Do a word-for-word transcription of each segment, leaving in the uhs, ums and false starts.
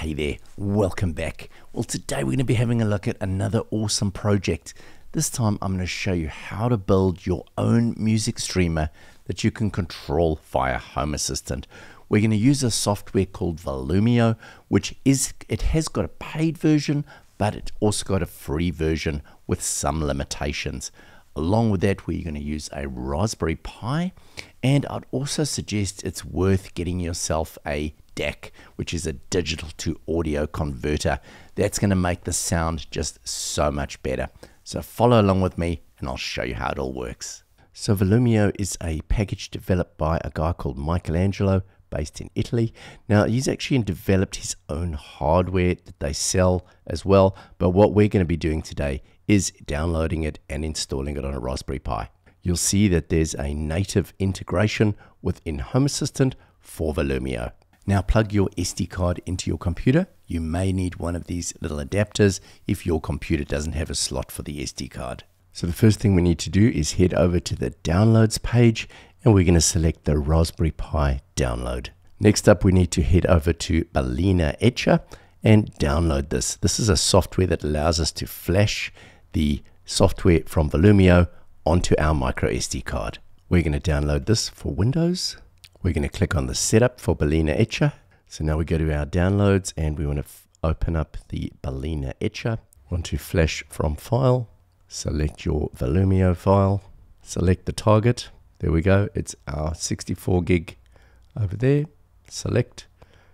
Hey there, welcome back. Well, today we're going to be having a look at another awesome project. This time I'm going to show you how to build your own music streamer that you can control via Home Assistant. We're going to use a software called Volumio, which is, it has got a paid version, but it's also got a free version with some limitations. Along with that, we're going to use a Raspberry Pi, and I'd also suggest it's worth getting yourself a D A C, which is a digital to audio converter. That's going to make the sound just so much better. So follow along with me and I'll show you how it all works. So Volumio is a package developed by a guy called Michelangelo based in Italy. Now he's actually developed his own hardware that they sell as well, but what we're going to be doing today is downloading it and installing it on a Raspberry Pi. You'll see that there's a native integration within Home Assistant for Volumio. Now plug your S D card into your computer. You may need one of these little adapters if your computer doesn't have a slot for the S D card. So the first thing we need to do is head over to the downloads page and we're going to select the Raspberry Pi download. Next up we need to head over to Balena Etcher and download this. This is a software that allows us to flash the software from Volumio onto our micro S D card. We're going to download this for Windows. We're going to click on the setup for Balena Etcher. So now we go to our downloads and we want to open up the Balena Etcher. Want to flash from file. Select your Volumio file. Select the target. There we go. It's our sixty-four gig over there. Select.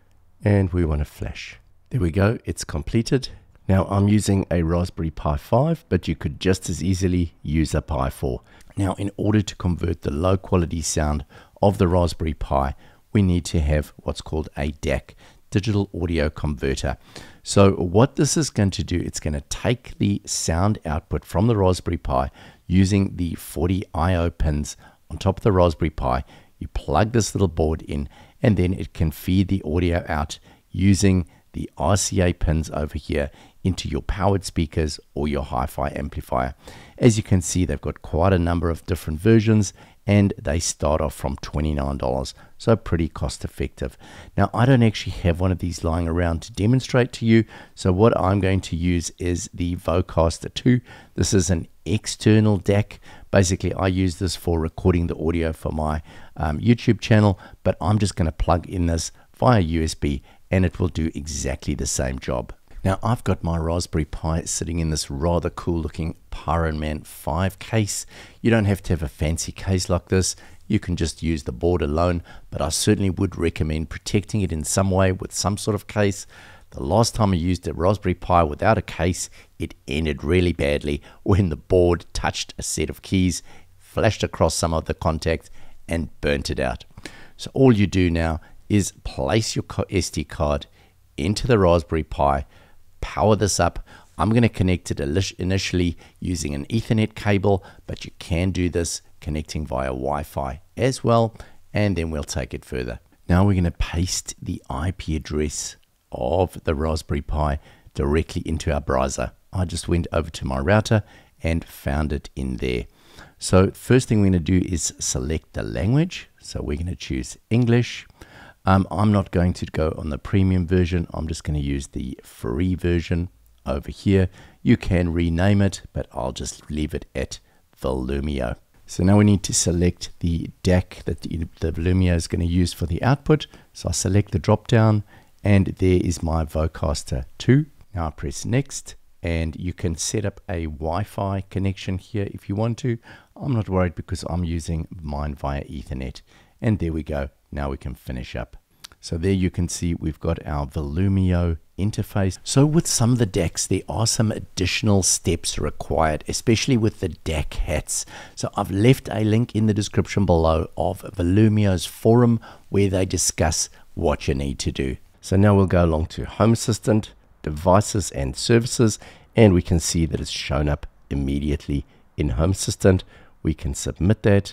And we want to flash. There we go. It's completed. Now I'm using a Raspberry Pi five, but you could just as easily use a Pi four. Now in order to convert the low quality sound of the Raspberry Pi, we need to have what's called a D A C, digital audio converter. So what this is going to do, it's going to take the sound output from the Raspberry Pi using the forty I O pins on top of the Raspberry Pi. You plug this little board in and then it can feed the audio out using the R C A pins over here into your powered speakers or your hi-fi amplifier. As you can see, they've got quite a number of different versions and they start off from twenty-nine dollars, so pretty cost effective. Now I don't actually have one of these lying around to demonstrate to you, so what I'm going to use is the Vocaster two. This is an external D A C. Basically I use this for recording the audio for my um, YouTube channel, but I'm just going to plug in this via U S B and it will do exactly the same job. Now I've got my Raspberry Pi sitting in this rather cool looking Pyroman five case. You don't have to have a fancy case like this. You can just use the board alone, but I certainly would recommend protecting it in some way with some sort of case. The last time I used a Raspberry Pi without a case, it ended really badly when the board touched a set of keys, flashed across some of the contact and burnt it out. So all you do now is place your S D card into the Raspberry Pi, power this up. I'm going to connect it initially using an Ethernet cable, but you can do this connecting via Wi-Fi as well, and then we'll take it further. Now we're going to paste the I P address of the Raspberry Pi directly into our browser. I just went over to my router and found it in there. So first thing we're going to do is select the language. So we're going to choose English. Um, I'm not going to go on the premium version. I'm just going to use the free version over here. You can rename it, but I'll just leave it at Volumio. So now we need to select the D A C that the, the Volumio is going to use for the output. So I select the drop down and there is my Vocaster two. Now I press next and you can set up a Wi-Fi connection here if you want to. I'm not worried because I'm using mine via Ethernet. And there we go. Now we can finish up. So there you can see we've got our Volumio interface. So with some of the D A Cs, there are some additional steps required, especially with the D A C hats. So I've left a link in the description below of Volumio's forum where they discuss what you need to do. So now we'll go along to Home Assistant, Devices and Services, and we can see that it's shown up immediately in Home Assistant. We can submit that.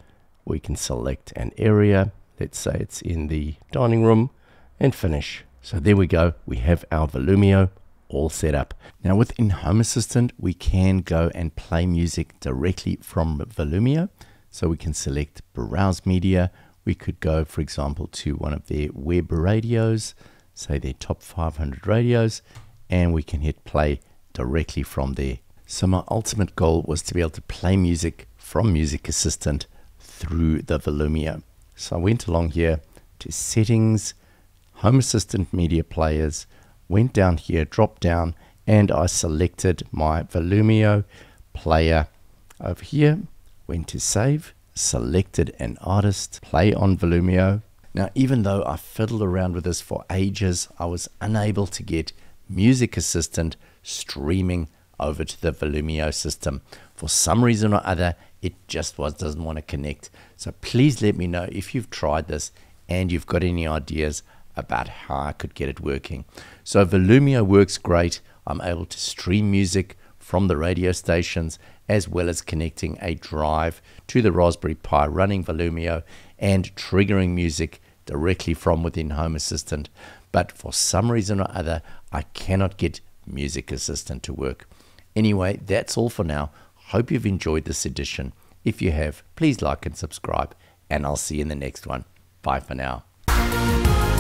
We can select an area. Let's say it's in the dining room and finish. So there we go. We have our Volumio all set up. Now within Home Assistant, we can go and play music directly from Volumio. So we can select Browse Media. We could go, for example, to one of their web radios. say their top five hundred radios, and we can hit play directly from there. So my ultimate goal was to be able to play music from Music Assistant through the Volumio. So I went along here to settings, Home Assistant media players, went down here, dropped down, and I selected my Volumio player over here, went to save, selected an artist, play on Volumio. Now, even though I fiddled around with this for ages, I was unable to get Music Assistant streaming over to the Volumio system. For some reason or other, it just was doesn't want to connect. So please let me know if you've tried this and you've got any ideas about how I could get it working. So Volumio works great. I'm able to stream music from the radio stations, as well as connecting a drive to the Raspberry Pi running Volumio and triggering music directly from within Home Assistant. But for some reason or other, I cannot get Music Assistant to work. Anyway, that's all for now. Hope you've enjoyed this edition. If you have, please like and subscribe, and I'll see you in the next one. Bye for now.